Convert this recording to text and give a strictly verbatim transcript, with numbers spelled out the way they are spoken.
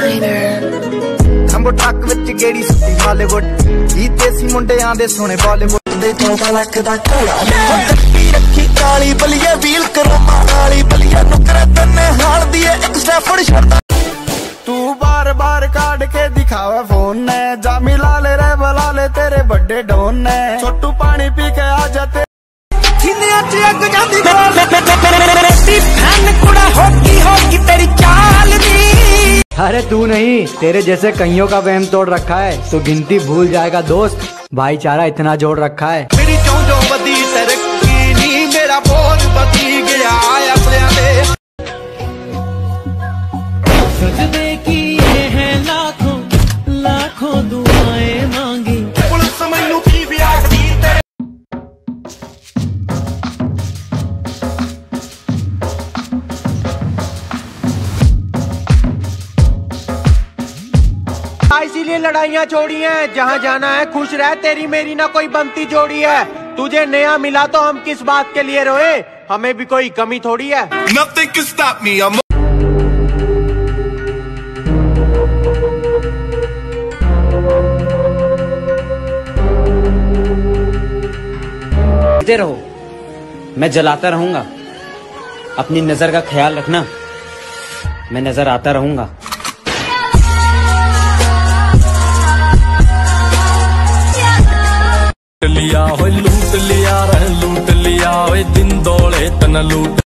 खंबो truck विच गेड़ी सुट्टी Hollywood ही देसी मुंडियां दे सोने बॉलीवुड दे चौदह लाख दा घोड़ा रखी काली बलिया व्हील करो माली बलिया नुकरा तन्ने हाल दिए एक स्टैफर्ड छड़दा तू बार बार काट के दिखावे फोन ने जा मिला ले रे बुला ले तेरे बड़े डोन ने छोटू पानी पी के आ जाते सीने च अग जांदी फैन कुड़ा होगी होगी तेरी चाल दी। अरे तू नहीं, तेरे जैसे कईयों का वहम तोड़ रखा है तो गिनती भूल जाएगा दोस्त, भाईचारा इतना जोड़ रखा है। मेरी चौंजो बदी तरक्की नी मेरा बोझ बदी गया अपने दे सजदे किए हैं लाखों लाखों दुआएं मांगी पुलिस मैनू की ब्याह दी तेरे इसीलिए लड़ाइयाँ छोड़ी हैं, जहाँ जाना है खुश रह, तेरी मेरी ना कोई बनती जोड़ी है। तुझे नया मिला तो हम किस बात के लिए रोए, हमें भी कोई कमी थोड़ी है। Nothing can stop me, I'm... रहो, मैं जलाता रहूंगा, अपनी नजर का ख्याल रखना, मैं नजर आता रहूंगा। लिया हो लूट लिया रह लूट लिया दिन दौड़े तन लूट